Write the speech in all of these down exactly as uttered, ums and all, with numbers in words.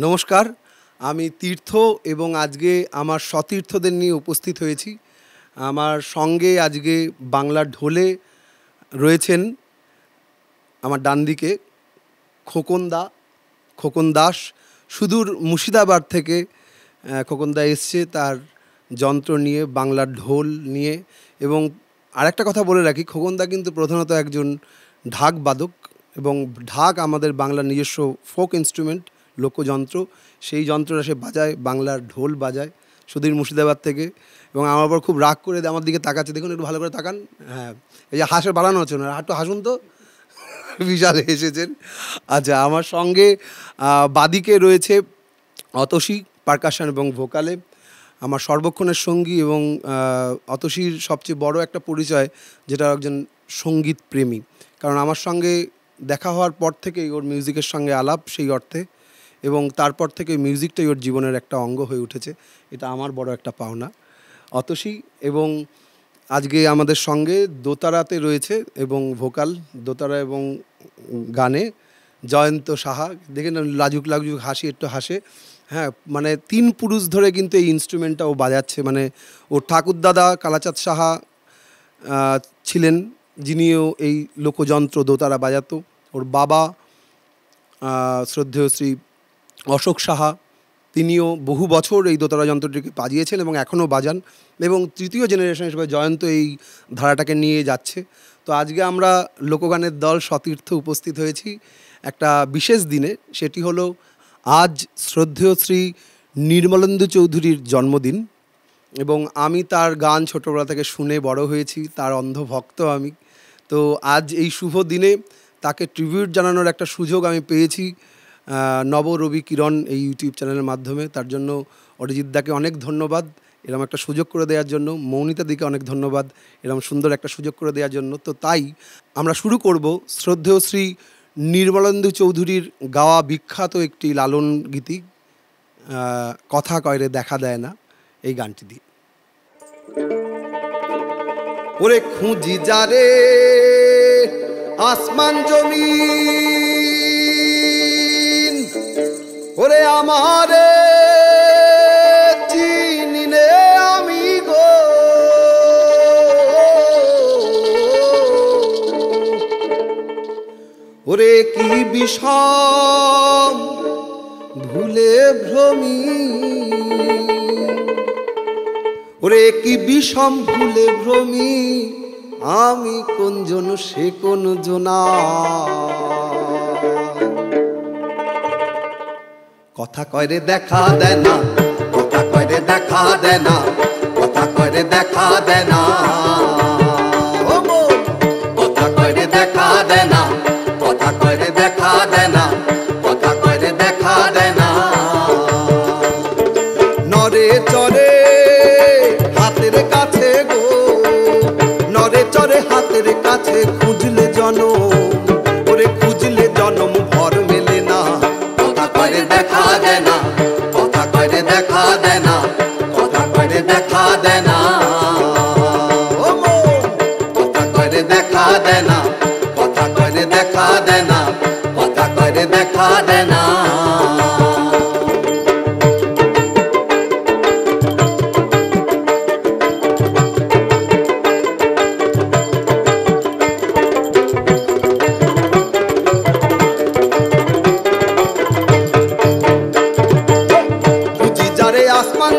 নমস্কার, আমি তীর্থ এবং আজকে আমার সতীর্থদের নিয়ে উপস্থিত হয়েছি। আমার সঙ্গে আজকে বাংলার ঢোলে রয়েছেন আমার ডান দিকে খোকন দা, খোকন দাস। সুদূর মুর্শিদাবাদ থেকে খোকন দা এসছে তার যন্ত্র নিয়ে, বাংলার ঢোল নিয়ে। এবং আরেকটা কথা বলে রাখি, খোকন দা কিন্তু প্রধানত একজন ঢাক বাদক এবং ঢাক আমাদের বাংলার নিজস্ব ফোক ইনস্ট্রুমেন্ট, লোকযন্ত্র। সেই যন্ত্রটা সে বাজায়, বাংলার ঢোল বাজায় সুদূর মুর্শিদাবাদ থেকে। এবং আমার উপর খুব রাগ করে আমার দিকে তাকাচ্ছে, দেখুন একটু ভালো করে তাকান। হ্যাঁ, এই যে হাসে বাড়ানো হচ্ছে না, একটু হাসুন তো। বিশাল এসেছেন। আচ্ছা, আমার সঙ্গে বাদিকে রয়েছে অতসী, পারকাশন এবং ভোকালে, আমার সর্বক্ষণের সঙ্গী। এবং অতসীর সবচেয়ে বড় একটা পরিচয় যেটা একজন সঙ্গীত প্রেমী, কারণ আমার সঙ্গে দেখা হওয়ার পর থেকেই ওর মিউজিকের সঙ্গে আলাপ সেই অর্থে, এবং তারপর থেকে মিউজিকটাই ওর জীবনের একটা অঙ্গ হয়ে উঠেছে। এটা আমার বড় একটা পাওনা। অতসী এবং আজকে আমাদের সঙ্গে দোতারাতে রয়েছে এবং ভোকাল, দোতারা এবং গানে জয়ন্ত সাহা। দেখেন লাজুক লাজুক হাসি, একটু হাসে। হ্যাঁ, মানে তিন পুরুষ ধরে কিন্তু এই ইনস্ট্রুমেন্টটা ও বাজাচ্ছে। মানে ওর ঠাকুরদাদা কালাচাঁদ সাহা ছিলেন, যিনিও এই লোকযন্ত্র দোতারা বাজাতো। ওর বাবা শ্রদ্ধেয় শ্রী অশোক সাহা, তিনিও বহু বছর এই দোতারা যন্ত্রটিকে বাজিয়েছেন এবং এখনও বাজান। এবং তৃতীয় জেনারেশন হিসেবে জয়ন্ত এই ধারাটাকে নিয়ে যাচ্ছে। তো আজকে আমরা লোকগানের দল সতীর্থ উপস্থিত হয়েছি একটা বিশেষ দিনে। সেটি হলো আজ শ্রদ্ধেয় শ্রী নির্মলেন্দু চৌধুরীর জন্মদিন। এবং আমি তার গান ছোটোবেলা থেকে শুনে বড় হয়েছি, তার অন্ধভক্ত আমি। তো আজ এই শুভ দিনে তাকে ট্রিবিউট জানানোর একটা সুযোগ আমি পেয়েছি নব রবি কিরণ এই ইউটিউব চ্যানেলের মাধ্যমে। তার জন্য অরিজিৎ দাকে অনেক ধন্যবাদ এরকম একটা সুযোগ করে দেওয়ার জন্য। মৌনিতা দিকে অনেক ধন্যবাদ এরকম সুন্দর একটা সুযোগ করে দেওয়ার জন্য। তো তাই আমরা শুরু করব শ্রদ্ধেয় শ্রী নির্মলেন্দু চৌধুরীর গাওয়া বিখ্যাত একটি লালন গীতি, কথা কয়রে দেখা দেয় না, এই গানটি দিয়ে। ওরে খুঁজি যারে আসমান জমিন, ওরে আমারে চিনি নে আমি গো, ওরে কি বিষম ভুলে ভ্রমি, ওরে কি বিষম ভুলে ভ্রমি, আমি কোন জন সে কোন জনা। কথা কয়রে দেখা দেয় না, কথা কয়রে দেখা দেয় না, কথা কয়রে দেখা দেয় না, কথা কয়রে দেখা দেয় না, কথা কয়রে দেখা দেয় না, কথা কয়রে দেখা দেয় না। নরে চরে হাতের কাছে গো, নরে চরে হাতের কাছে, খুঁজলে জনম, ওরে খুঁজলে জনম ভর মেলে না। কথা কয়রে দেখা দেয় না, কথা কয়রে দেখা দেয় না, কথা কয়রে দেখা দেয় না, কথা কয়রে দেখা দেয় না, কথা কয়রে দেখা দেয় না, কথা কয়রে দেখা দেয় না। আসমান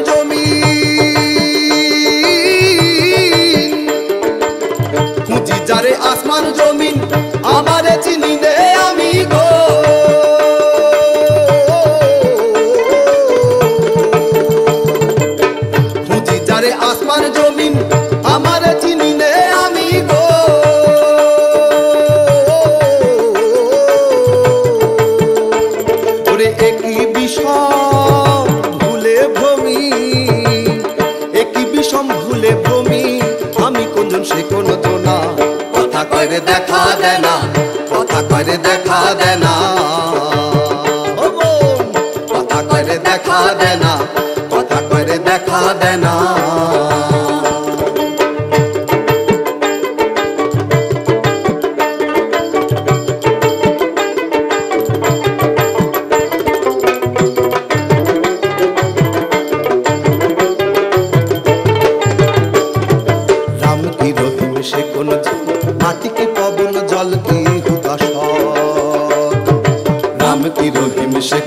জমিন, খুঁজি যারে আসমান জমিন, আমারে চিনি নে আমি গো, খুঁজি যারে আসমান জমিন, আমারে চিনি নে আমি গো, ওরে একই বিষম ভুলে ভ্রমি, একই বিষম ভুলে ভ্রমি, আমি কোনজন সে কোন জনা। কথা কয়রে দেখা দেয় না, কথা কয়রে দেখা দেয় না, কথা কয়রে দেখা দেয় না, কথা কয়রে দেখা দেয় না।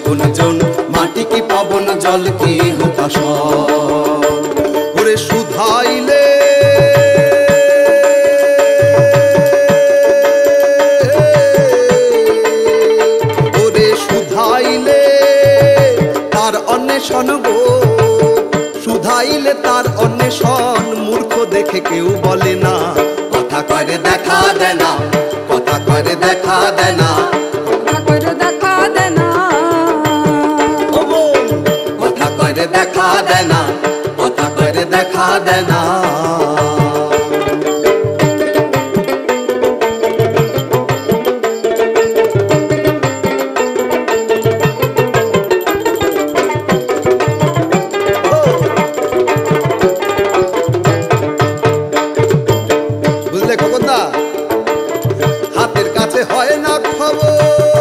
গুঞ্জন, মাটি কি পবন জল কি হুতাশ, ওরে শুধাইলে ওরে শুধাইলে তার অন্বেষণ গো, শুধাইলে তার অন্বেষণ, মূর্খ দেখে কেউ বলে না, কথা করে দেখা দেয় না, কথা করে দেখা দেয় না, কথা করে দেখা দেয় না, কথা করে দেখা দেয় না, কথা করে দেখা দেয় না। বুঝলে খবরদা, হাতের কাছে হয় না খবর,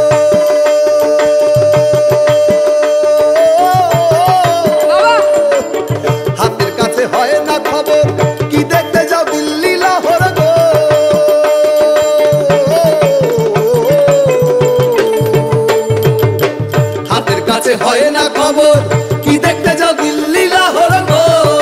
হাতের কাছে হয় না খবর, কি দেখতে যাও দিল্লি লাহোর গো, হাতের কাছে হয় না খবর, কি দেখতে যাও দিল্লি লাহোর গো,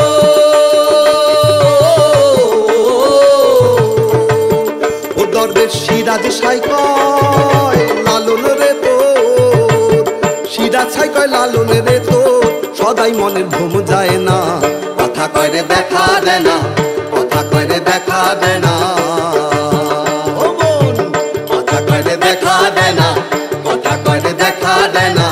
ও দরবেশ সিরাজ সাই কয় লালন রে তোর, সিরাজ সাই কয় লালন রে তোর, সদাই মনের ঘুম যায় না, কথা করে দেখা দেয় না, কথা করে দেখা দেয় না, ও মন, কথা করে দেখা দেয় না, কথা করে দেখা দেয় না,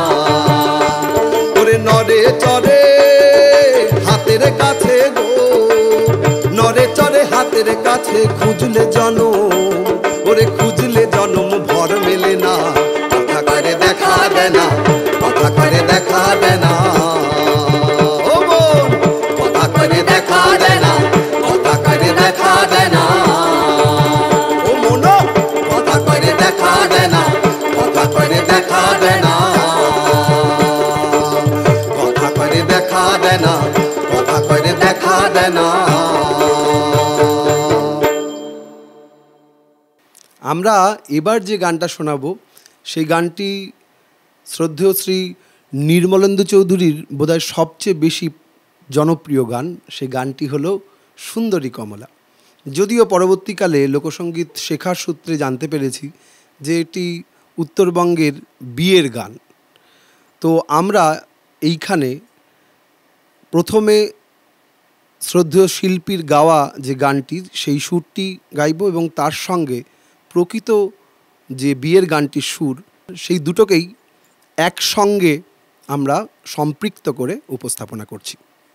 ওরে নরে চরে হাতের কাছে গো, নরে চরে হাতের কাছে, খুঁজলে জনম, ওরে খুঁজলে জনম ভর মেলে না, কথা করে দেখা দেয় না, কথা করে দেখা দেয় না, ও বোন, কথা করে দেখা দেয় না, কথা করে দেখা দেয় না, ও মন, কথা করে দেখা দেয় না, কথা করে দেখা দেয় না, কথা করে দেখা দেয় না, কথা করে দেখা দেয় না। আমরা এবার যে গানটা শোনাবো সেই গানটি শ্রদ্ধেয় শ্রী নির্মলেন্দু চৌধুরীর বোধহয় সবচেয়ে বেশি জনপ্রিয় গান, সেই গানটি হলো সুন্দরী কমলা। যদিও পরবর্তীকালে লোকসঙ্গীত শেখার সূত্রে জানতে পেরেছি যে এটি উত্তরবঙ্গের বিয়ের গান। তো আমরা এইখানে প্রথমে শ্রদ্ধেয় শিল্পীর গাওয়া যে গানটি সেই সুরটি গাইব এবং তার সঙ্গে প্রকৃত যে বিয়ের গানটির সুর সেই দুটোকেই একসঙ্গে আমরা সম্পৃক্ত করে উপস্থাপনা করছি।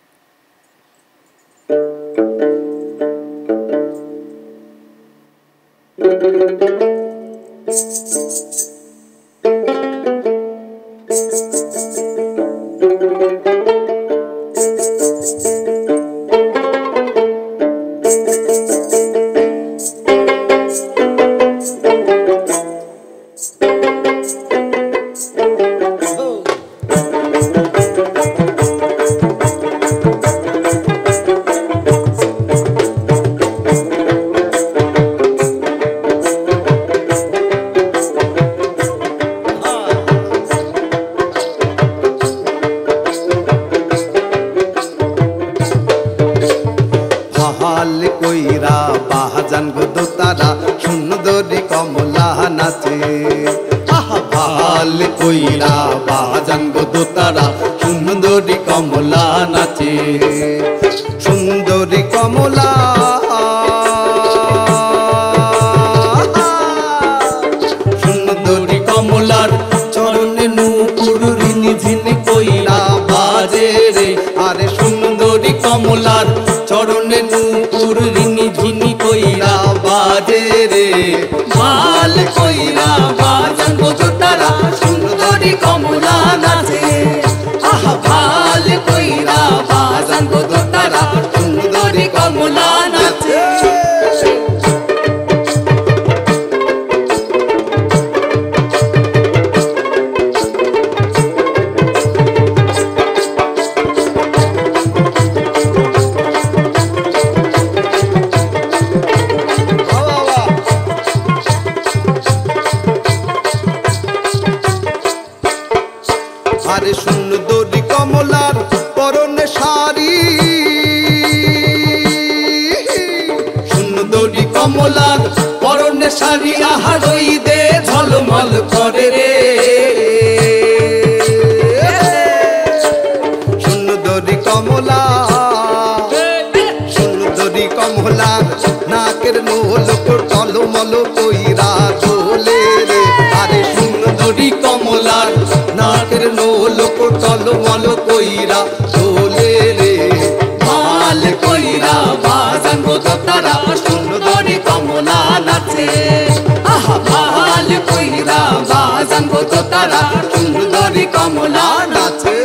সুন্দরী কমলা সুন্দরী কমলার চরণে নূপুর রিনি ঝিনি কইরা বাজে রে, আরে সুন্দরী কমলার চরণে নূপুর রিনি ঝিনি কইরা বাজে রে, মাল কইরা বাজান গো তারা সুন্দরী কমলা নাচে, আহা ভাল কইরা বাজান গো তারা সুন্দরী কমলা নাচে। কমলার পরনে শাড়ি আহা রইদে ঝলমল করে রে সুন্দরী কমলা সুন্দরী কমলার নাকের নোল টলমল কইরা দোলে রে আরে সুন্দরী কমলার নাকের নোল টলমল কইরা দোলে রে ভাল কইরা বাজান গো তারা সুন্দরী কমলা নাচে আহা ভাল কইরা বাজান গো তারা সুন্দরী কমলা নাচে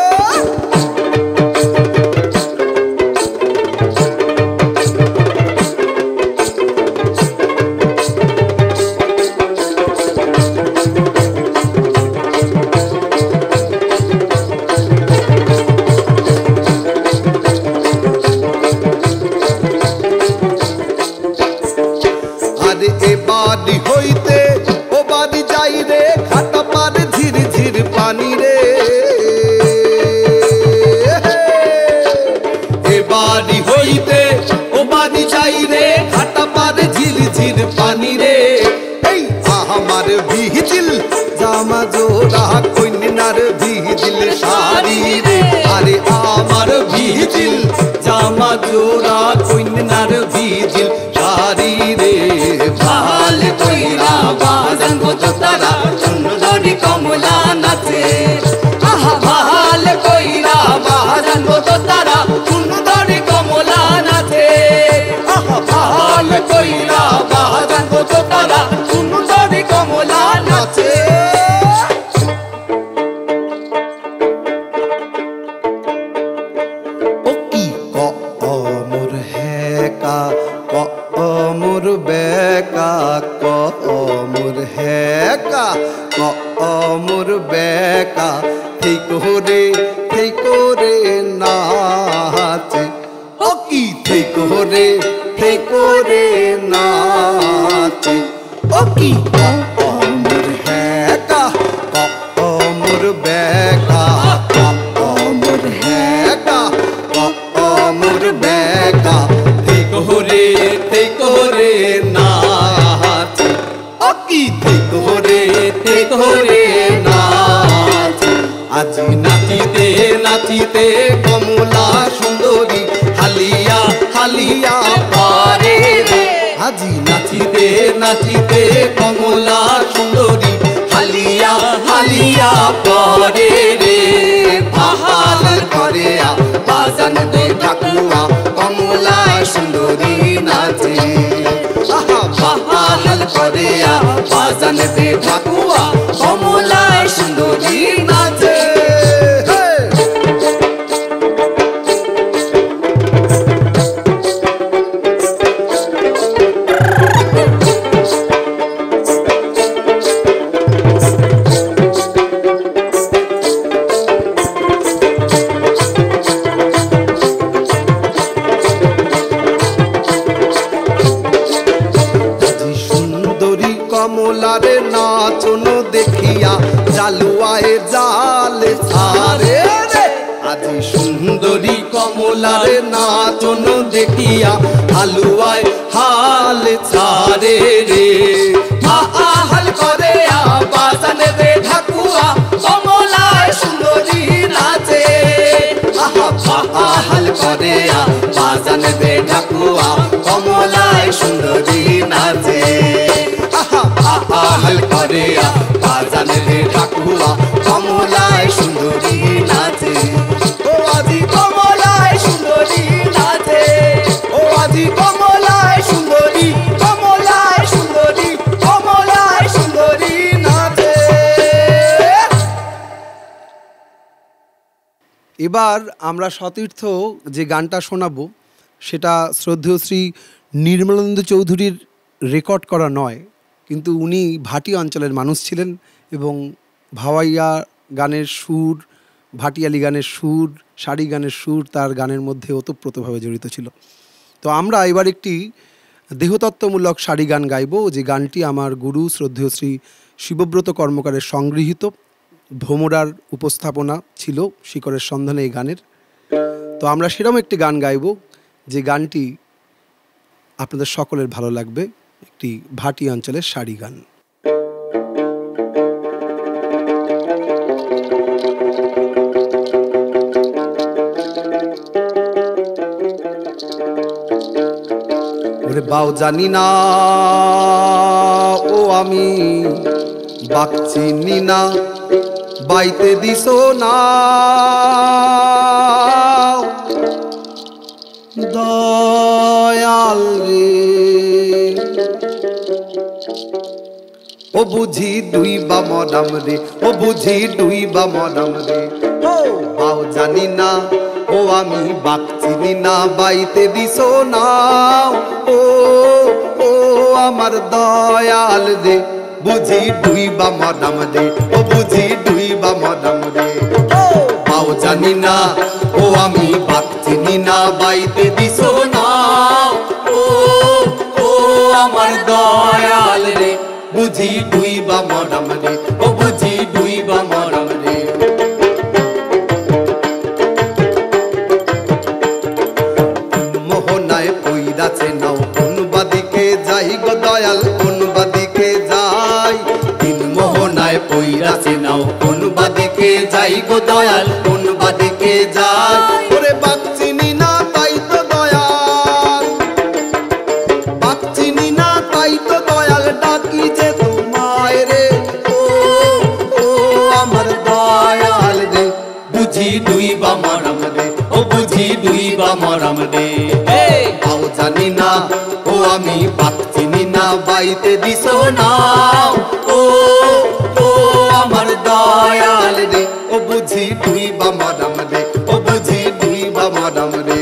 বাড়ি হইতে ও বাড়ি যাই রে ঘাটা পার ঝির ঝির পানি রে এ বাড়ি হইতে ও বাড়ি যাই রে ঘাটা পার ঝির ঝির পানি রে এই আমার ভিজিল জামা জোড়া কইনার ভিজিল শাড়ি রে আরে আমার ভিজিল জামা জোড়া কইনার ভিজিল শাড়ি রে ভাল কইরা বাজান গো তারা সুন্দরী কমলা নাচে আহা ভাল কইরা বাজান গো তারা সুন্দরী কমলা নাচে আহা ভাল কইরা বাজান গো তারা সুন্দরী কমলা নাচে ও কি কমর হেকা কমর বেকা কমর হেকা কমর বেকা ঠিক করে ঠিক করে নাচে ও কি ঠিক করে ঠিক করে নাচে ও কি কমর হেকা কমর বেকা কমর হেকা কমর বেকা ঠিক করে ঠিক করে নাচে ও কি ঠিক করে ঠিক করে নাচে আজি নাচিতে নাচিতে কমলা সুন্দরী হালিয়া হালিয়া পারে রে আজি নাচিতে নাচিতে কমলা সুন্দরী হালিয়া হালিয়া পারে রে ভাল করে বাজান দে ঠাকুয়া কমলা সুন্দরী নাচে আহা ভাল করে বাজান দে ঠাকুয়া কমলা সুন্দরী নাচে কমলারে নাচন দেখিয়া জালুয়ায় জাল ছাড়ে রে আজি সুন্দরী কমলারে নাচন দেখিয়া হালুয়ায় হাল ছাড়ে রে আহাল করে বাজান রে ঠাকুয়া কমলায় সুন্দরী নাচে আহা আহাল করে বাজান রে ঠাকুয়া কমলায় সুন্দরী নাচে আহাল করে বাজান রে ঠাকুয়া কমলায় সুন্দরী নাচে ও আজি কমলায় সুন্দরী নাচে ও আজি কমলায় সুন্দরী কমলায় সুন্দরী কমলায় সুন্দরী নাচে এবার আমরা সতীর্থ যে গানটা শোনাবো সেটা শ্রদ্ধেয় শ্রী নির্মলানন্দ চৌধুরীর রেকর্ড করা নয়, কিন্তু উনি ভাটি অঞ্চলের মানুষ ছিলেন এবং ভাওয়াইয়া গানের সুর, ভাটিয়ালি গানের সুর, শাড়ি গানের সুর তার গানের মধ্যে ওতপ্রোতভাবে জড়িত ছিল। তো আমরা এবার একটি দেহতত্ত্বমূলক শাড়ি গান গাইব, যে গানটি আমার গুরু শ্রদ্ধেয় শ্রী শিবব্রত কর্মকারের সংগৃহীত। ভোমরার উপস্থাপনা ছিল শিকরের সন্ধানে এই গানের। তো আমরা সেরকম একটি গান গাইব যে গানটি আপনাদের সকলের ভালো লাগবে একটি ভাটি অঞ্চলের শাড়ি গান। ওরে বাও জানি না ও আমি বাক চিনি না বাইতে দিছো না দয়াল রে ও বুঝি দুই বা মরাম রে ও বুঝি দুই বা মরাম রে ও বাও জানি না ও আমি বাক চিনি না বাইতে দিছো না ও ও আমার দয়াল রে বুঝি দুই বা মরাম রে ও বুঝি দুই বা মরাম রে ও বাও জানি না ও আমি বাক চিনি না বাইতে দিছো না ও ও আমার দয়াল রে বুঝি দুই বা মরাম রে ও বুঝি দুই বা মরাম রে মোহনায় পইরাছে নাও কোন বাদিকে যাই গো দয়াল কোন বাদিকে যাই দিন মোহনায় পইরাছে নাও কোন বাদিকে যাই গো দয়াল কোন বাদিকে যাই ওরে বাক চিনি না তাই তো দয়াল বাক চিনি না তাই তো দয়াল ডাকি যে তোমায় রে ও ও আমার দয়াল রে বুঝি দুই বা মরাম রে ও বুঝি দুই বা মরাম রে বাও জানি না ও আমি বাক চিনি না বাইতে দিছো না ও ও আমার দয়াল রে ও বুঝি দুই বা মরাম রে ও বুঝি দুই বা মরাম রে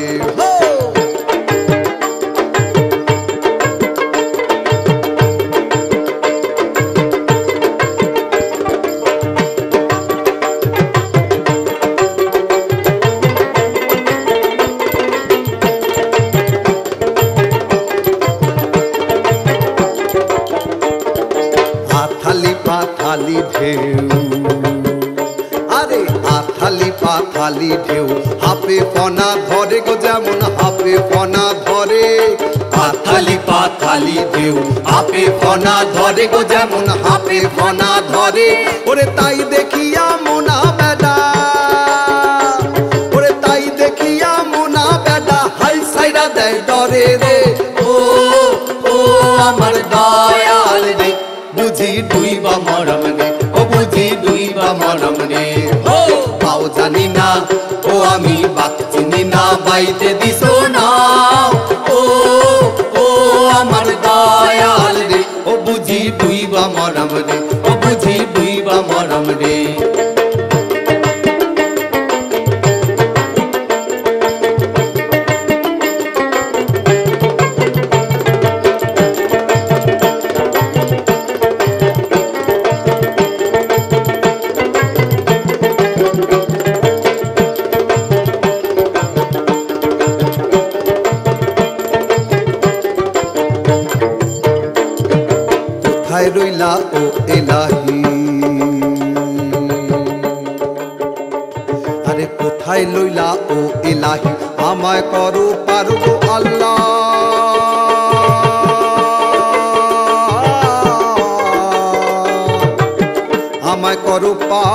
আথালি পাথালি ঢেউ আরে আথালি পাথালি ঢেউ হাপে ফনা ধরে গো যেমন হাপে ফনা ধরে আথালি পাথালি ঢেউ হাপে ফনা ধরে গো যেমন হাপে ফনা ধরে ওরে তাই দেখিয়া মোনা বেডা ওরে তাই দেখিয়া মোনা বেডা হাই সাইরা দেয় ডরে রে ও ও আমার দয়াল রে বুঝি দুই বা মরাম রে ও বুঝি দুই বা মরাম রে ও বাও জানি না ও আমি বাক চিনি না বাইতে দিছো না ও ও আমার দয়াল রে ও বুঝি দুই বা মরাম রে ও বুঝি দুই বা মরাম রে কোথায় রইলা ও এলাহি আরে কোথায় লইলা ও এলাহি আমায় করো পারবো আল্লাহ আমায় করো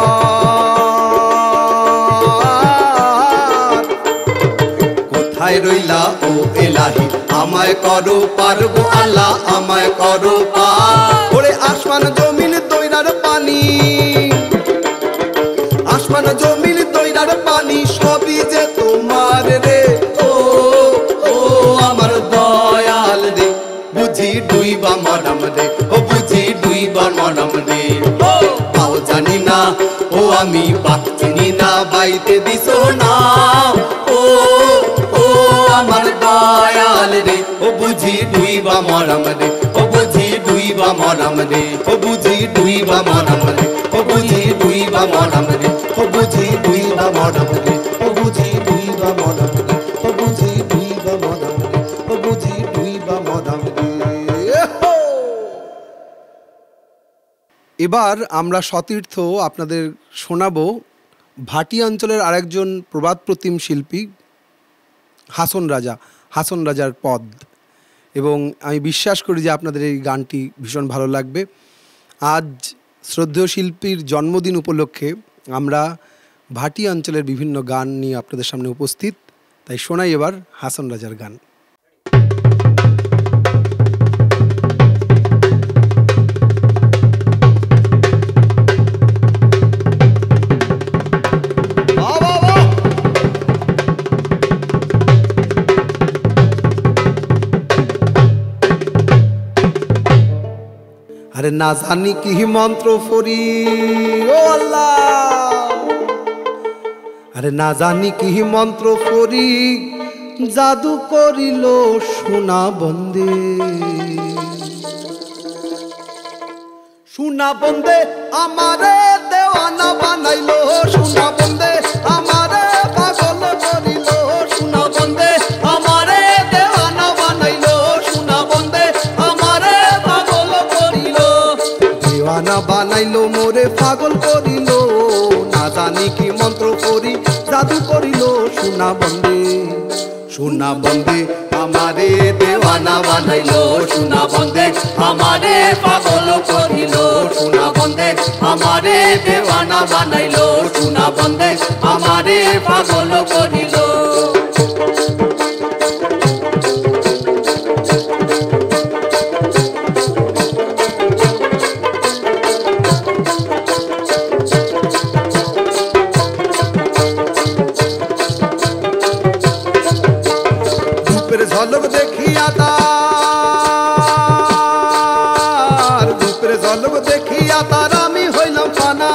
পার কোথায় রইলা ও এলাহি আমায় করো পারবো আল্লাহ আমায় করো পার ওরে আসমান জমিন তৈরার পানি আসমান জমিন তৈরার পানি সবই যে তোমার রে ও ও আমার দয়াল রে বুঝি দুই বা মরাম রে ও বুঝি দুই বা মরাম রে ও পাও জানি না ও আমি বাক চিনি না বাইতে দিছো না ও ও আমার দয়াল রে ও বুঝি দুই বা মরাম রে ও বুঝি দুই বা মরাম রে ও বুঝি দুই বা মরাম রে ও বুঝি দুই বা মরাম রে ও বুঝি দুই বা মরাম রে ও বুঝি দুই বা মরাম রে ও বুঝি দুই বা মরাম রে ও বুঝি দুই বা মরাম রে এবার আমরা সতীর্থ আপনাদের শোনাবো ভাটি অঞ্চলের আরেকজন প্রবাদ প্রতিম শিল্পী হাসন রাজা হাসন রাজার পদ এবং আমি বিশ্বাস করি যে আপনাদের এই গানটি ভীষণ ভালো লাগবে। আজ শ্রদ্ধেয় শিল্পীর জন্মদিন উপলক্ষে আমরা ভাটি অঞ্চলের বিভিন্ন গান নিয়ে আপনাদের সামনে উপস্থিত। তাই শোনাই এবার হাসন রাজার গান। আরে না জানি কি মন্ত্র ফরি ও আল্লাহ, আরে না জানি কি মন্ত্র ফরি জাদু করিল সোনা বন্দে, সোনা বন্দে আমারে দেওয়ানা বানাইলো, সোনা বন্দে আমারে পাগল করিল, সোনা বন্দে আমারে দেওয়ানা বানাইলো, সোনা বন্দে আমারে পাগল করিল, দেওয়ানা বানাইলো মোরে পাগল করিল, না জানি কি মন্ত্র করি জাদু করিল সোনা বন্দে, সোনা বন্দে আমারে দেওয়ানা বানাইলো, সোনা বন্দে আমারে পাগল করিল, সোনা বন্দে আমারে দেওয়ানা বানাইলো, সোনা বন্দে আমারে পাগল করিল। ঝলক দেখিয়া তার, রূপের ঝলক দেখিয়া তার আমি হইলাম ফানা,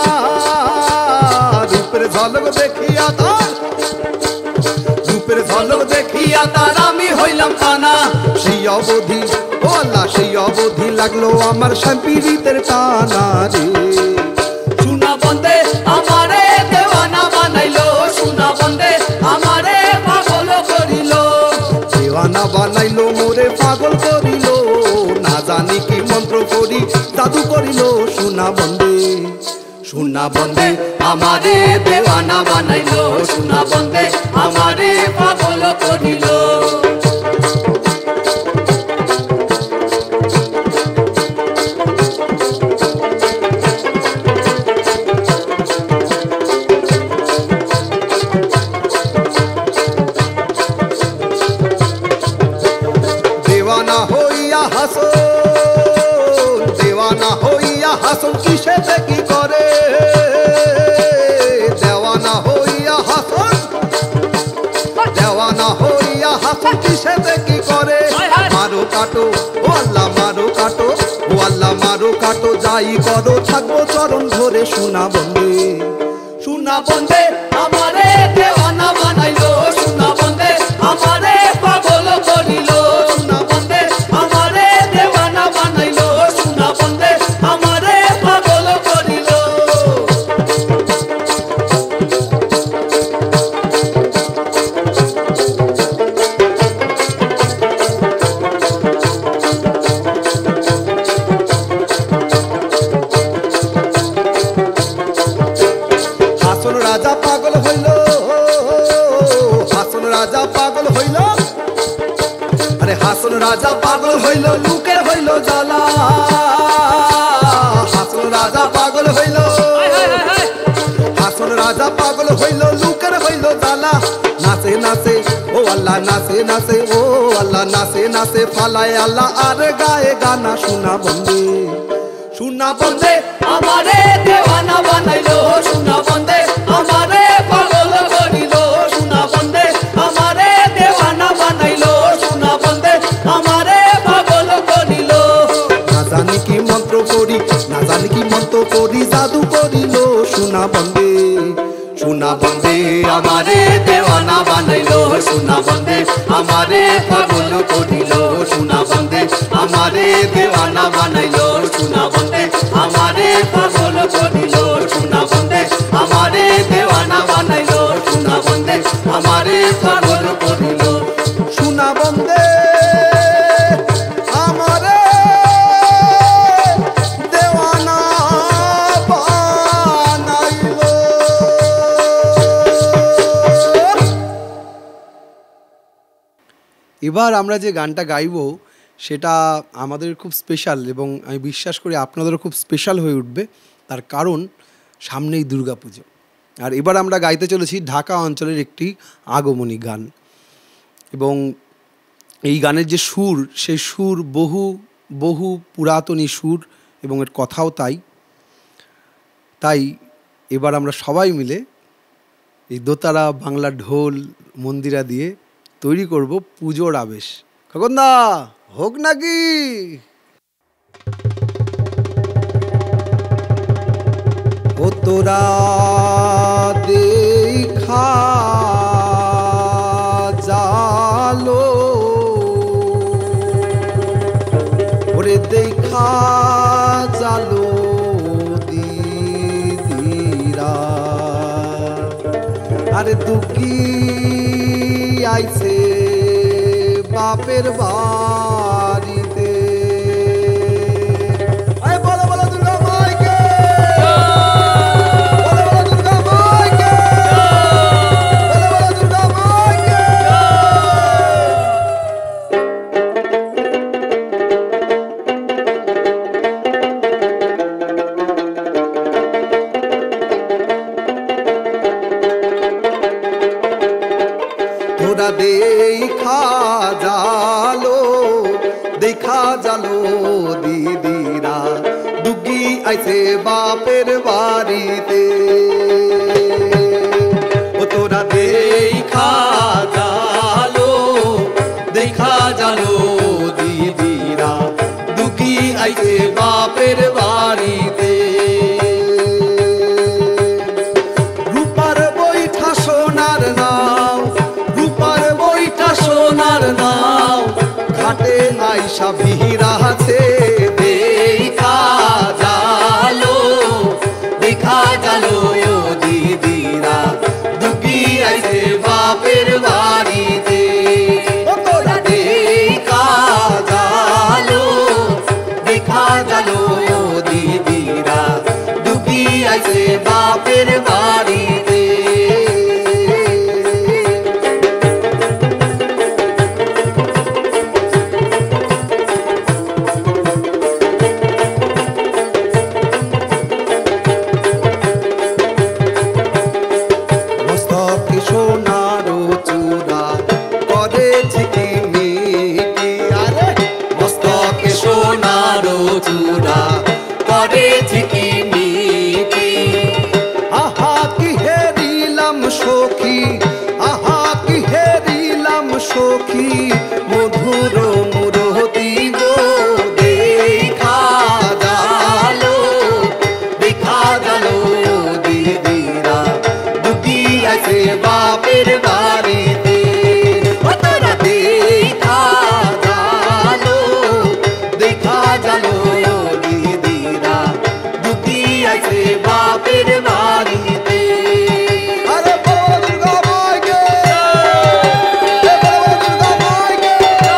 রূপের ঝলক দেখিয়া তার, রূপের ঝলক দেখিয়া তার আমি হইলাম ফানা, সেই অবধি ও আল্লাহ সেই অবধি লাগলো আমার সম্পিরিতের টানা রে, সোনা বন্দে আমারে দেওয়ানা বানাইলো, সোনা বন্দে আমারে পাগল করিল, দেওয়ানা বানাইলো মোরে পাগল করিল, না জানি কি মন্ত্র করি জাদু করিল সোনা বন্দে, সোনা বন্দে আমারে দেওয়ানা বানাইলো, সোনা বন্দে আমারে পাগল করিল। দেওয়ানা হইয়া হাসন, দেওয়ানা হইয়া হাসন কিসেতে কি করে, দেওয়ানা হইয়া হাসন, দেওয়ানা হইয়া হাসন কিসেতে কি করে, মারো কাটো ও আল্লাহ মারো কাটো, ও আল্লাহ মারো কাটো যাই করো থাকবো চরণ ধরে সোনা বন্দে, সোনা বন্দে আমারে দেওয়ানা বানাইলো, সোনা বন্দে আমারে পাগল করিল, সোনা বন্দে আমারে দেওয়ানা বানাইলো, সোনা বন্দে আমারে পাগল করিল। হাসন রাজা পাগল হইল, হাসন রাজা পাগল হইল, আরে হাসন রাজা পাগল হইল লোকের হইল জ্বালা, হাসন রাজা পাগল হইল, হাসন রাজা পাগল হইল লোকের হইল জ্বালা, নাচে নাচে ও আল্লাহ নাচে নাচে ও আল্লাহ নাচে নাচে ফালায় আল্লাহ আর গায়ে গানা সোনা বন্দে, সোনা বন্দে আমারে দেওয়ানা বানাইলো, সোনা বন্দে আমারে পাগল করিল, সোনা বন্দে আমারে দেওয়ানা বানাইলো, সোনা বন্দে আমারে পাগল করিল, না জানি কি মন্ত্র করি না জানি কি মন্ত্র করি জাদু করিল সোনা বন্দে, সোনা বন্দে আমারে দেওয়ানা বানাইলো, সোনা বন্দে আমারে পাগল করিল, সোনা বন্দে আমারে দেওয়ানা বানাইলো, সোনা বন্দে আমারে পাগল করিল, সোনা বন্দে আমারে দেওয়ানা বানাইলো, সোনা বন্দে আমারে পাগল করিল, সোনা বন্দে আমারে দেওয়ানা বানাইলো। এবার আমরা যে গানটা গাইব সেটা আমাদের খুব স্পেশাল এবং আমি বিশ্বাস করি আপনাদেরও খুব স্পেশাল হয়ে উঠবে। তার কারণ সামনেই দুর্গাপুজো, আর এবার আমরা গাইতে চলেছি ঢাকা অঞ্চলের একটি আগমনী গান। এবং এই গানের যে সুর, সেই সুর বহু বহু পুরাতনী সুর এবং এর কথাও তাই। তাই এবার আমরা সবাই মিলে এই দোতারা বাংলা ঢোল মন্দিরা দিয়ে তৈরি করব পুজোর আবেশ। খগনদা হোক নাকি? ও তোরা দেখা জালো, ওরে দেখা জালো দিদিরা, আরে দুঃখী আইছে বাপের বাড়িতে। আরে বলো বলো দুর্গা মাইকে, বলো বলো দুর্গা মাইকে, বলো বলো দুর্গা মাইকে। তোরা দেখা জালো, দেখা জালো দিদিরা, দুগি আইছে বাপের বাড়িতে। ও তোরা দেখা জালো, দেখা জালো দিদিরা, দুগি আইছে বাপের বাড়িতে। রূপার বৈঠা সোনার নাও, রূপার বৈঠা সোনার নাও, ঘাটে আইসা ভিড় আছে। দেখা জালো, দেখা জালো দিদিরা, দুগি আইছে বাপের বাড়িতে। ও তোরা দেখা জালো, দেখা জালো দিদিরা, দুগি আইছে বাপের বাড়িতে। মস্তকে সোনার চূড়া করে ঝিকিমিকি, আরে মস্তকে সোনার চূড়া করে ঝিকিমিকি। আহা কি হেরিলাম সখী, আহা কি হেরিলাম সখী, মধুর মুরতি গো। দেখা জালো, দেখা জালো দিদিরা, দুগি আইছে বাপের বাড়িতে। ও তোরা দেখা জালো, দেখা জালো দিদিরা, দুগি আইছে বাপের বাড়িতে। আরে বলো দুর্গা মাইকে, এ বলো দুর্গা মাইকে।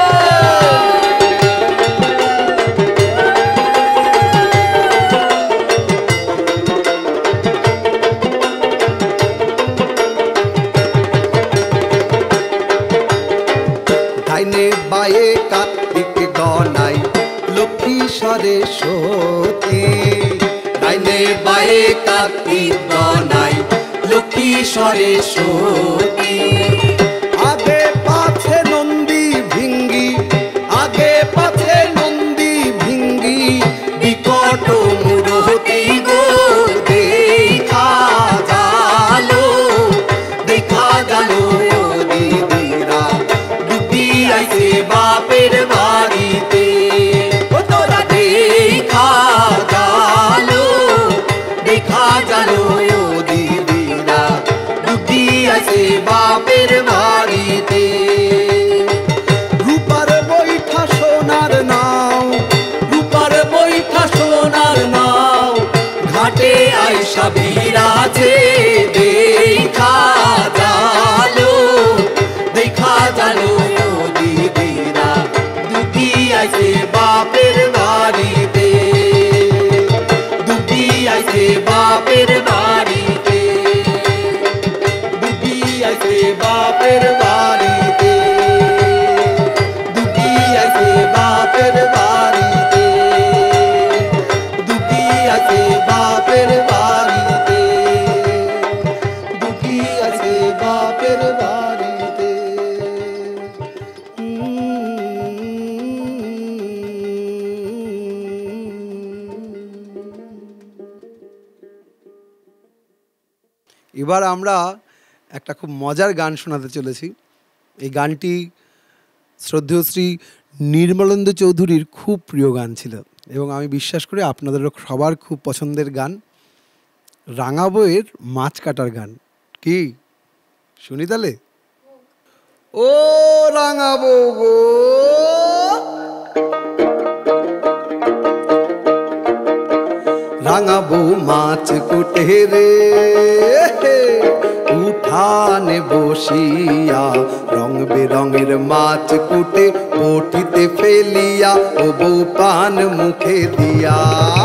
ডাইনে বায়ে কার্তিক গনাই লক্ষ্মী সরস্বতী, ডাইনে বায়ে কার্তিক গনাই লক্ষ্মী সরস্বতী। আগে পাছে নন্দী ভিঙ্গি, আগে পাছে নন্দী ভিঙ্গি, বিকট মুরতি গো। দেখা জালো, দেখা জালো দিদিরা, দুগি আইছে বাপের বাড়িতে। ও তোরা দেখা জালো, দেখা জালো দিদিরা, দুগি আইছে বাপের বাড়িতে। রূপার বৈঠা সোনার নাও, রূপার বৈঠা সোনার নাও, ঘাটে আইসা ভিড় আছে। দেখা জালো, দেখা জালো দিদিরা, দুগি আইছে বাপের বাড়িতে, দুগি আইছে বাপের বাড়িতে, দুগি আইছে বাপের বাড়িতে। এবার আমরা একটা খুব মজার গান শোনাতে চলেছি। এই গানটি শ্রদ্ধেয় শ্রী নির্মলেন্দু চৌধুরীর খুব প্রিয় গান ছিল এবং আমি বিশ্বাস করি আপনাদেরও সবার খুব পছন্দের গান, রাঙা বউয়ের মাছ কাটার গান। কি শুনি তাহলে? ও রাঙা বউ গো, রাঙা বউ মাছ কুটে রে উঠানে বসিয়া, রং বেরঙের মাছ কুটে বটিতে ফেলিয়া, ও বউ পান মুখে দিয়া।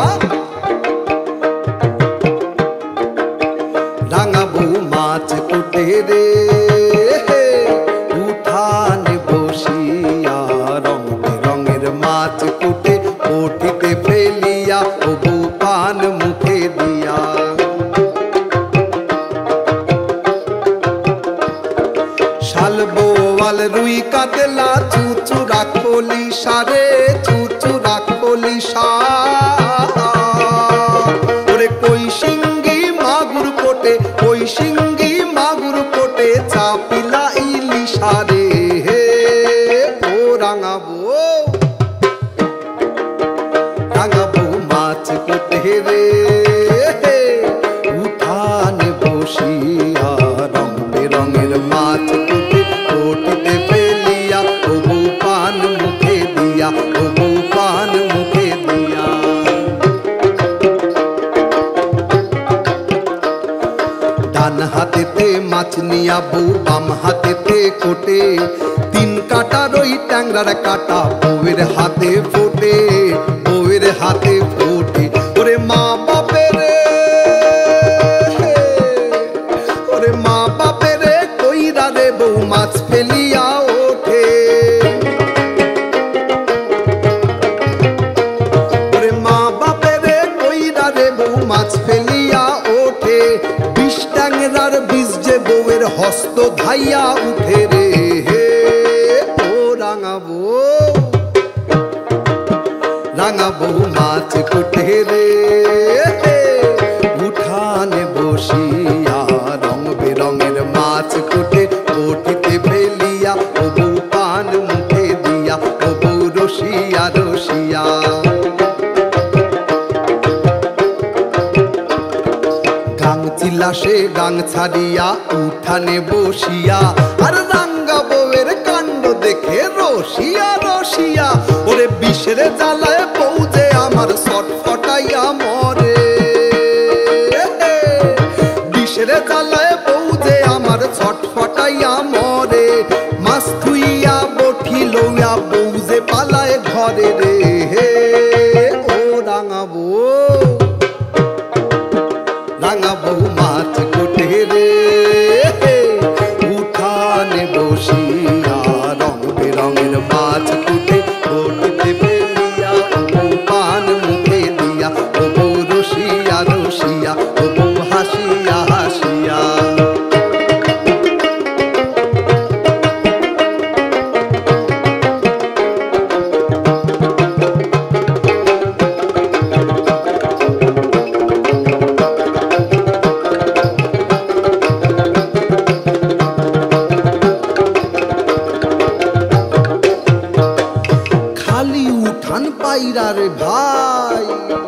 রাঙা বউ মাছ কুটে রে উঠানে বসিয়া, রং বেরঙের মাছ কুটে বটিতে ফেলিয়া, ও বউ পান মুখে দিয়া। শাল বোয়াল রুই কাতলা চুচুরা খলি সারে, চুচুরা খলি সা, ওরে কই শিঙ্গি মাগুর কোটে, কই শিঙ্গি মাগুর কোটে চাপিলা ইলিশা রে হে। ও রাঙা বউ, রাঙা বউ মাছ কুটে রে উঠানে বসিয়া, রং বেরঙের মাছ কুটে বটিতে ফেলিয়া, ও বউ পান মুখে দিয়া, ও বউ পান মুখে দিয়া। ডান হাতেতে মাছ নিয়া বউ বাম হাতেতে কোটে, তিন কাটার ওই ট্যাংরার কাটা বউয়ের হাতে ফোটে, বউয়ের হাতে ফোটে। ওরে মা বাপের, ওরে মা বাপের কইরা রে বউ মাছ ফেলিয়া ওঠে, ওরে মা বাপের কইরা রে বউ মাছ ফেলিয়া ওঠে। বিষ ট্যাংরার বীজ যে বউয়ের হস্ত ধাইয়া উঠে রে হে। ও রাঙা বউ, রাঙা বউ মাছ কুটে রে উঠানে বসিয়া, রং বেরঙের মাছ কুটে বটিতে ফেলিয়া, ও বউ পান মুখে দিয়া, ও বউ রসিয়া রসিয়া। গাং চিলাসে গাং ছাড়িয়া উঠানে বসিয়া, আর রাঙ্গা বউয়ের কাণ্ড দেখে রসিয়া রসিয়া, ওরে বিষের জ্বালায় বউ যে আমার ছটফটাইয়া মরে, বিষের জ্বালায় বউ যে আমার ছটফটাইয়া মরে। মাছ থুইয়া বঠি লইয়া বউ যে পালায় ঘরে রে হে। ও রাঙা বউ, রাঙা বউ মাছ কুটে রে উঠানে বসিয়া, রং বেরঙের মাছ কুটে বটিতে ফেলিয়া, ও বউ পান মুখে দিয়া, ও বউ রসিয়া রসিয়া, ও বউ হাসিয়া হাসিয়া। খালি উঠান পাইরা রে ভাই,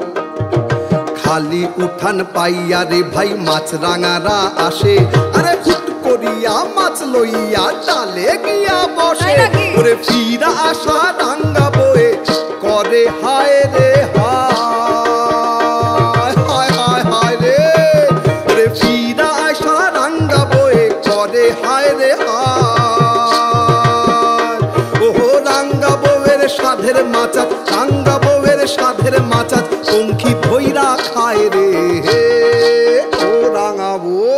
খালি উঠান পাইয়া রে ভাই মাছ রাঙারা আসে, আরে হুট করিয়া মাছ লইয়া ডালে গিয়া বসে। ওরে ফিরা আসা রাঙ্গা বয়ে করে হায় রে হায়, হায় হায় হায় রে। ওরে ফিরা আসা রাঙ্গা বয়ে করে হায় রে হায়। ওহো রাঙ্গা বউয়ের সাধের মাচা, রাঙ্গা বউয়ের সাধের মাচা পঙ্খী ভৈরা খায় রে হে। ও রাঙা বউ,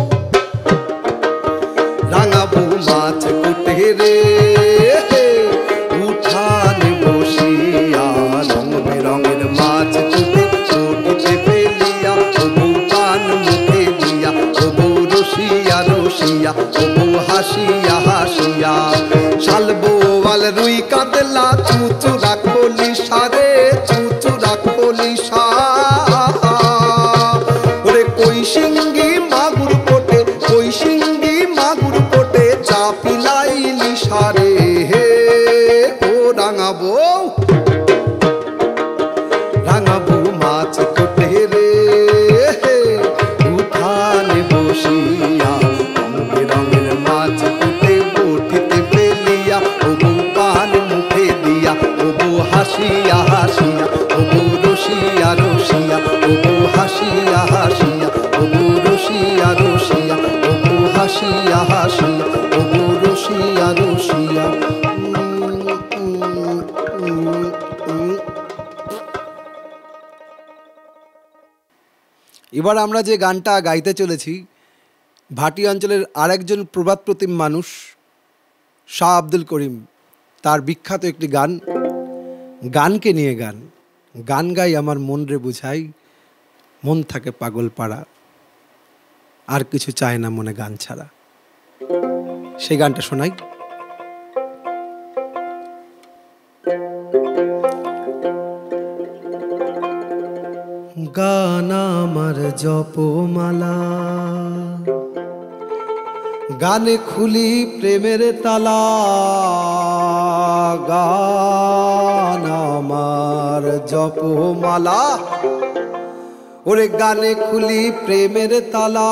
রাঙা বউ মাছ কুটে রে উঠানে বসিয়া, রং বেরঙের মাছ কুটে বটিতে ফেলিয়া, ও বউ পান মুখে দিয়া, ও বউ রসিয়া রসিয়া, ও বউ হাসিয়া হাসিয়া। শাল বোয়াল রুই কাতলা চুচুরা খলি সারে, চুচুরা খলি সা, ওরে কই শিঙ্গি মাগুর কোটে রাঙাবো রাঙাবো মাছ কোটে রে উঠানে বসিয়া রঙে রঙের মাছ কোটে বটিতে ফেলিয়া ওগো পান মুখে দিয়া ওগো হাসিয়া হাসিয়া ওগো রসিয়া রসিয়া ওগো হাসিয়া হাসিয়া ওগো রসিয়া রসিয়া ওগো হাসিয়া হাসিয়া ওগো রসিয়া রসিয়া। এবার আমরা যে গানটা গাইতে চলেছি ভাটি অঞ্চলের আরেকজন প্রবাদ প্রতিম মানুষ শাহ আব্দুল করিম, তার বিখ্যাত একটি গান, গানকে নিয়ে গান। গান গাই আমার মন রে বুঝাই, মন থাকে পাগল পাড়া, আর কিছু চায় না মনে গান ছাড়া। সেই গানটা শোনাই। গান আমার জপমালা, গানে খুলি প্রেমের তালা, গান আমার জপমালা, ওরে গানে খুলি প্রেমের তালা।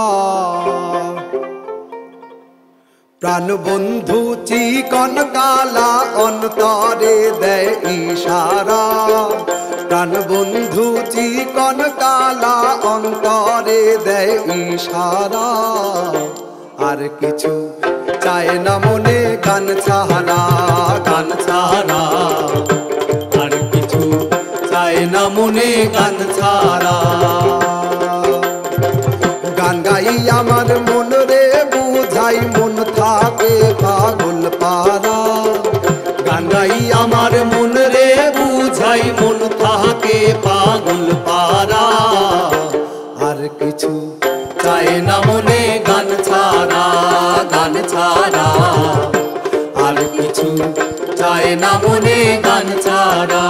প্রাণ বন্ধু চিকন কালা অন্তরে দেয় ইশারা, প্রাণ বন্ধু চিকন কালা অন্তরে দেয় ইশারা। আর কিছু চায় না মনে গান ছাড়া, গান ছাড়া, আর কিছু চায় না মনে গান ছাড়া। গান গাই আমার মন রে বুঝাই, মন থাকে পাগল পারা। গান গাই আমার মন রে বুঝাই, মন থাকে পাগল পারা। আর কিছু চায় না মনে গান ছাড়া, গান ছাড়া, আর কিছু চায় না মনে গান ছাড়া।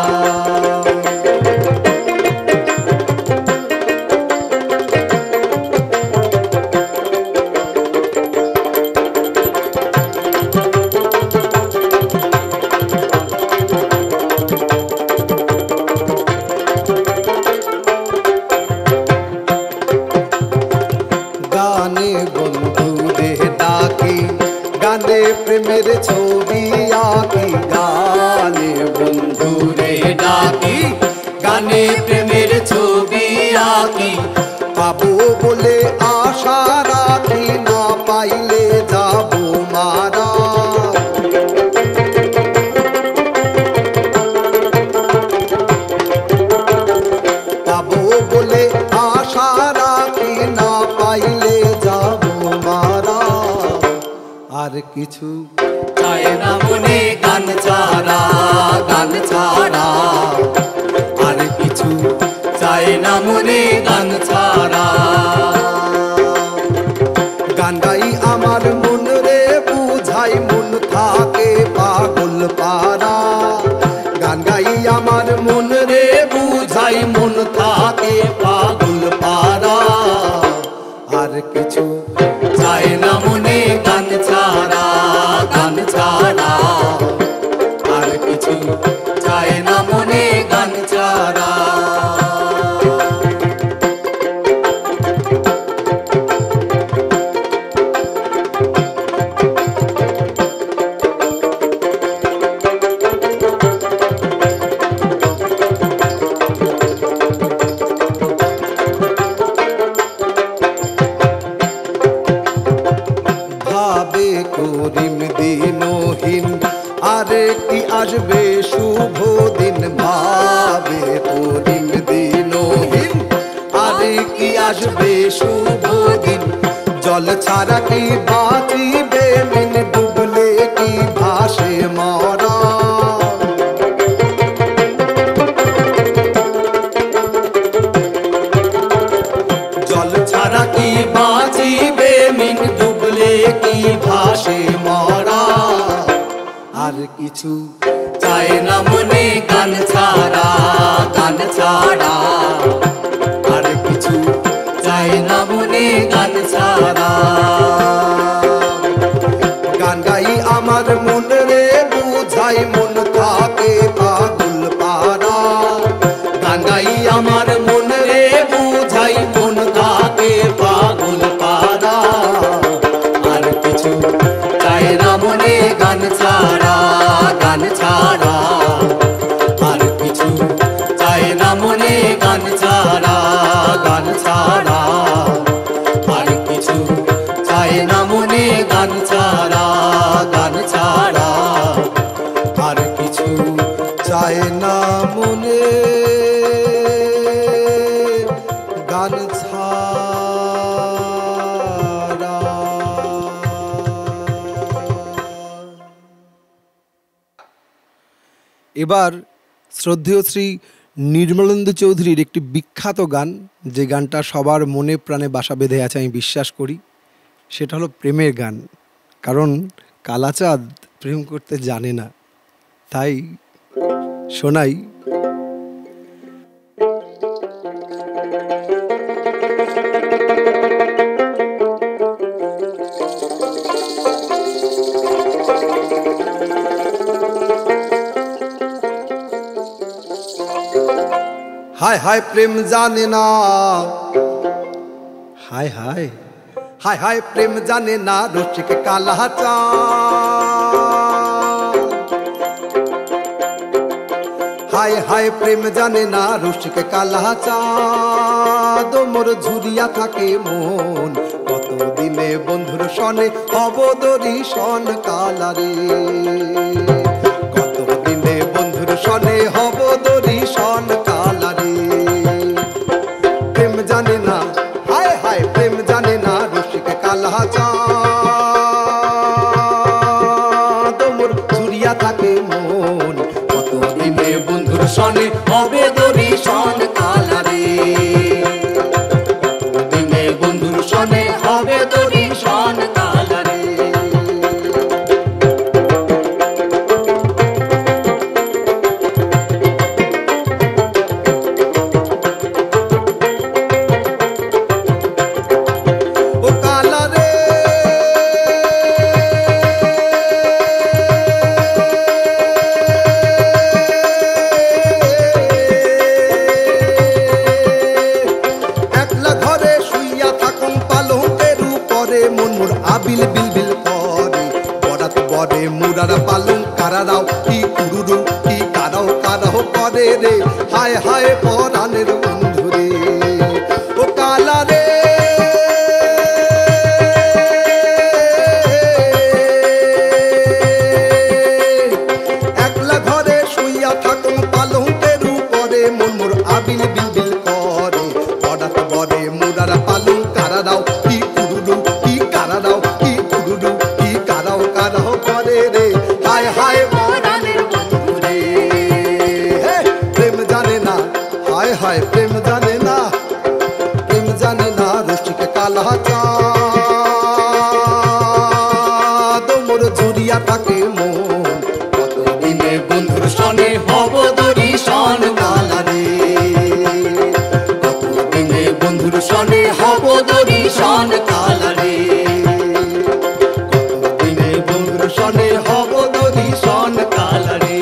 গানে বন্ধু রে ডাকি, গানে প্রেমের ছবি আঁকি। গানে বন্ধু রে ডাকি, গানে প্রেমের ছবি আঁকি। পাবো বলে আশা রাখি, না পাইলে যাবো মারা। পাবো বলে আশা রাখি, না পাইলে যাবো মারা। আর কিছু চায় না মনে গান ছাড়া, গান ছাড়া, আর কিছু চায় না মনে গান ছাড়া। গান গাই আমার মন রে বুঝাই, মন থাকে পাগল পারা। গান গাই আমার মন রে বুঝাই, মন থাকে পাগল পারা। আর কিছু চায় না মনে গান ছাড়া, গান ছাড়া, আর কিছু চায় না মনে গান ছাড়া। ভাবে করিম দিনহীন, আরে কি আসবে শুভ দিন। ভাবে করিম দিনহীন, আরে কি আসবে শুভ দিন। জল ছাড়া কি বাঁচিবে মিন, ডুবলে কি ভাসে মরা। জল ছাড়া কি বাঁচিবে মিন, ডুবলে কি ভাসে মরা। আর কিছু চায় না মনে গান ছাড়া, গান ছাড়া, আর কিছু চায় না মনে গান ছাড়া। গান গাই আমার মন রে বুঝাই, মন থাকে যায় না মনে গান ছাড়া। এবার শ্রদ্ধেয় শ্রী নির্মলেন্দু চৌধুরীর একটি বিখ্যাত গান, যে গানটা সবার মনে প্রাণে বাসা বেঁধে আছে আমি বিশ্বাস করি, সেটা হলো প্রেমের গান। কারণ কালাচাঁদ প্রেম করতে জানে না, তাই শোনাই। হায় হায় প্রেম জানে না, হায় হায় হায় হায় প্রেম জানে না রসিক কালাচাঁদ। হায় হায় প্রেম জানে না রসিক কালাচাঁদ। মোর ঝুরিয়া থাকে মন কত দিনে বন্ধুর সনে হব দরিশন কালারে। কত দিনে বন্ধুর সনে হব দরিশন কালারে। প্রেম জানে না, হায় হায় প্রেম জানে না রসিক কালাচাঁদ। মোর ঝুরিয়া থাকে মন কত দিনে বন্ধুর সনে হবে দরিশন কালারে। কত দিনে বন্ধুর সনে হবে দরিশন কালারে। আবিল বিলবিল করে বরাত বরে মুরারা পালং কারারাও কি কুরুরু কি কারাও কারাও করে রে। হায় হায় পরাণের বন্ধু রে ও কালা রে। একলা ঘরে শুইয়া থাকুন পালঙ্কের উপরে মন মোর আবিল বিলবিল করে বরাত বরে মুরারা পালং কারারাও কি কুরুরু কি কারারাও কি কুরুরু কি কারাও কারাও করে রে। হায় হায় পরাণের বন্ধু রে প্রেম জানে না, হায় হায় প্রেম জানে না, প্রেম জানে না রসিক কালাচাঁদ। মোর ঝুরিয়া থাকে মন কত দিনে বন্ধুর সনে হব দরিশন কালারে। কত দিনে বন্ধুর সনে হব দরিশন কালারে। কত দিনে বন্ধুর সনে হব দরিশন কালারে।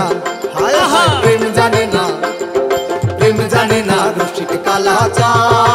প্রেম জানে না রসিক কালাচাঁদ।